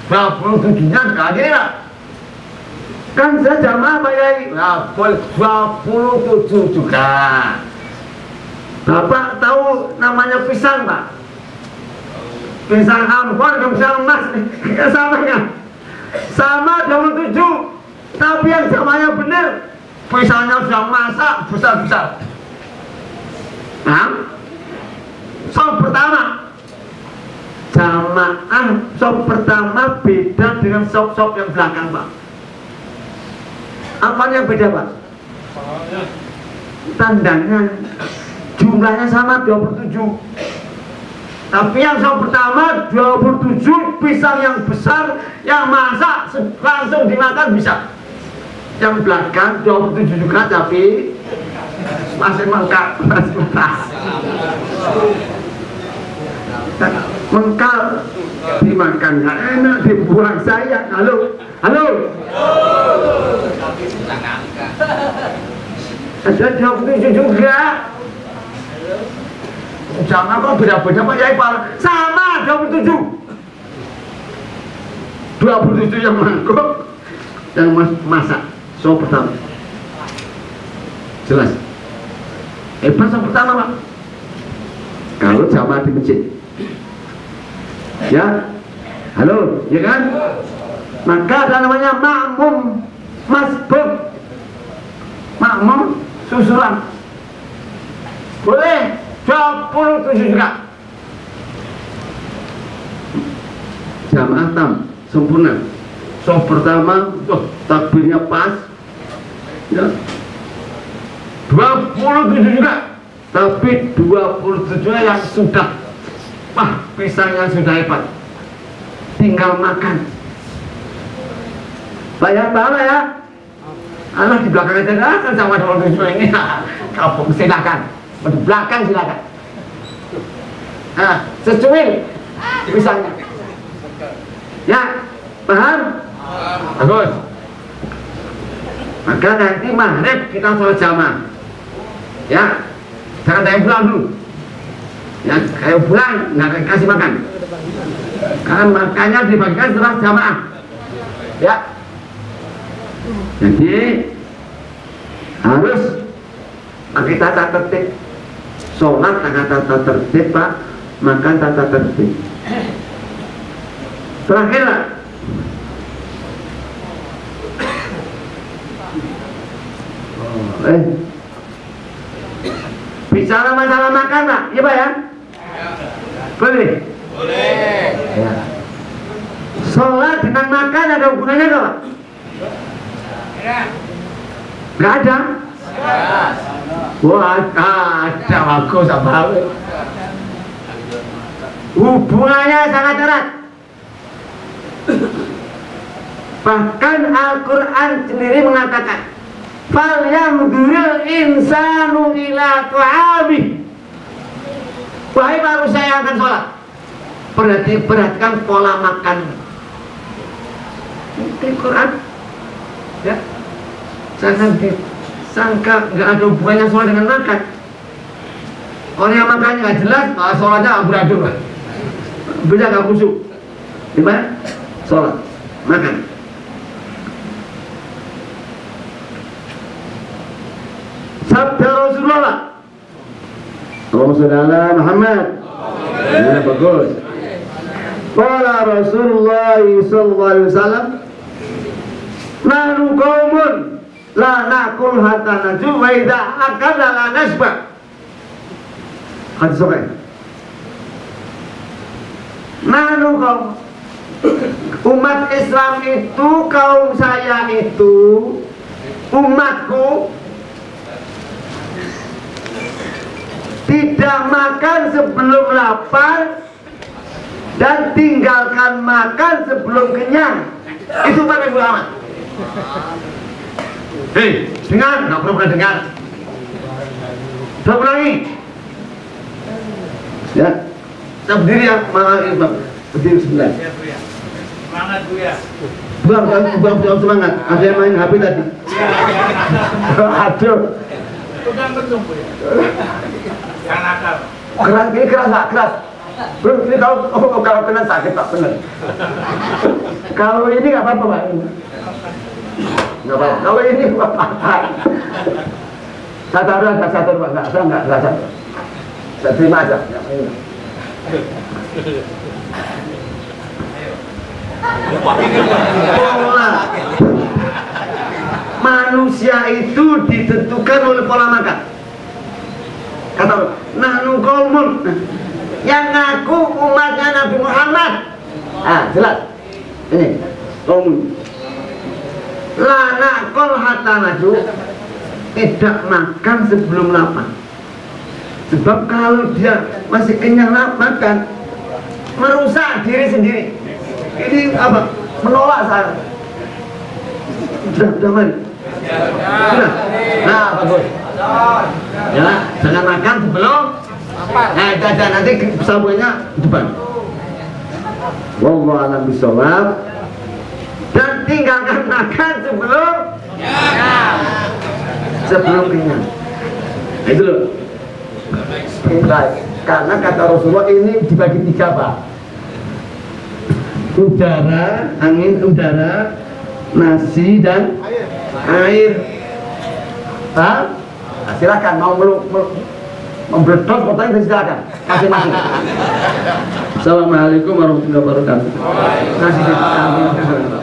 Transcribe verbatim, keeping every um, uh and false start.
dua puluh tujuh-nya enggak gini lah. Kan saya jamaah Pak Yai. Nah, dua puluh tujuh juga. Bapak tahu namanya pisang Pak? Pisang Ambon dan pisang emas. Ya sama kan? Sama dua puluh tujuh. Tapi yang jamanya benar, pisangnya sudah masak besar-besar. Nah, sop pertama jamaah sop pertama beda dengan sop-sop yang belakang Pak. Apa yang beda Pak? Tandanya jumlahnya sama dua puluh tujuh. Tapi yang sop pertama dua puluh tujuh pisang yang besar yang masak langsung dimakan bisa. Yang belakang dua puluh tujuh juga tapi masih mengkal, masih mentah. Mengkal dimakan nggak enak, dibuang sayang. Halo, halo. Ada dua puluh tujuh juga. Jangan kok beda-beda Pak Yai Pak. Sama dua puluh tujuh. dua puluh tujuh yang mangkuk, yang mas masak. Sop pertama. Jelas. Hebat sop pertama Pak. Kalau jamaah di masjid. Ya. Halo, ya kan? Maka ada namanya makmum masbuk. Makmum susulan. Boleh dua puluh tujuh juga. Jamaah tam sempurna. Sop pertama, wah, takbirnya pas. Ya. dua puluh tujuh juga. Tapi dua puluh tujuh yang sudah, wah, pisangnya sudah hebat. Tinggal makan. Bayar bala ya. Alah di belakang aja dah, kan sama dua puluh tujuh ini. Kapung silakan. Di belakang silakan. Nah, secuil pisangnya. Ya, paham? Bagus. Maka nanti maghrib kita sholat jamaah. Ya, jangan kayak pulang dulu. Ya, kayak pulang nggak kasih makan. Karena makannya dibagikan setelah jamaah. Ya. Jadi harus pakai tata tertib. Sholat tata tertib Pak, makan tata tertib. Terakhirlah. Eh, bicara masalah makan Pak, iya Pak ya? Boleh? Boleh. Ya. Sholat dengan makan ada hubungannya nggak Pak? Nggak ada? Wah, ada bagus apa? Hubungannya sangat erat. Bahkan Al-Quran sendiri mengatakan fal yamduril insanu ila ta'amih. Wahai manusia yang akan sholat, berarti perhatikan pola makan. Ini Quran ya, jangan disangka nggak ada hubungannya sholat dengan makan. Orang yang makannya nggak jelas, malah sholatnya amburadul, bisa nggak khusyuk. Gimana? Sholat, makan. Sabda Rasulullah, Allahumma sholli ala Muhammad. Ya, bagus. Qala Rasulullah sallallahu alaihi wasallam, nahnu qaumun la naqul hatta naju wa idza akala la nasba. Hadis sahih. Nahnu qaum, umat Islam itu, kaum saya itu, umatku tidak makan sebelum lapar dan tinggalkan makan sebelum kenyang. Itu Pak Ibu Ahmad. Hei, dengar, nggak perlu pernah dengar. Saya ulangi. Ya, saya berdiri ya, malah berdiri sebelah. Semangat Bu ya. Buang, buang, buang semangat. Ada yang main H P tadi. Aduh. Bukan betul Bu ya. Yang nakal. Keras, ini keras Pak, keras. Belum, ini kalau oh, kalau kena sakit Pak, bener. Kalau ini nggak apa-apa Pak. Nggak apa-apa. Kalau ini nggak apa-apa. Satu orang nggak satu Pak, nggak saya nggak nggak satu. Saya terima aja. Pola manusia itu ditentukan oleh pola makan. Kata nahnu qaumun, yang ngaku umatnya Nabi Muhammad. Ah, jelas. Ini qaumun. La naqul hatta naju, tidak makan sebelum lapar. Sebab kalau dia masih kenyang makan, merusak diri sendiri. Ini apa? Menolak saya. Sudah, sudah mari. Sudah. Nah, bagus. Ya, jangan makan sebelum. Nah, jajan nanti sambungnya depan. Wallahu a'lam bishawab. Dan tinggalkan makan sebelum. Sebelum kenyang. Itu loh. Baik. Karena kata Rasulullah ini dibagi tiga Pak. Udara, angin udara, nasi dan air. Pak, nah, silakan mau meluk, meluk membeledos potongnya silakan masing-masing. Assalamualaikum warahmatullahi wabarakatuh. Nasi